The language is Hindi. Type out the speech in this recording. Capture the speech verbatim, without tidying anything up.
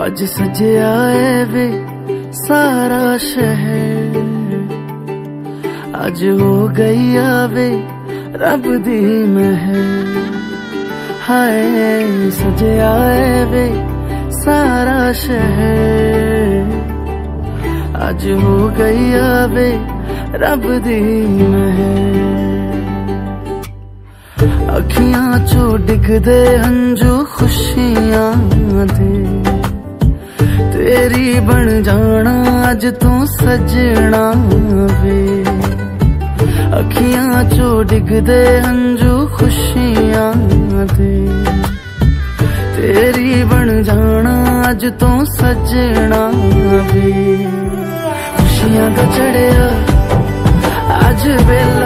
अज सजया है वे सारा शहर, अज हो गई आवे रब दी महर। हाय सजया है वे सारा शहर, अज हो गई आवे रब दी महर। अखियां चो डिगदे हंजू खुशियां दे, तेरी बन जाना अज तू सजना वे। अखियां चो डिगदे हंजू खुशियां दे, तेरी बन जाना अज तू सजना वे। खुशियां दा चढ़िया अज वेला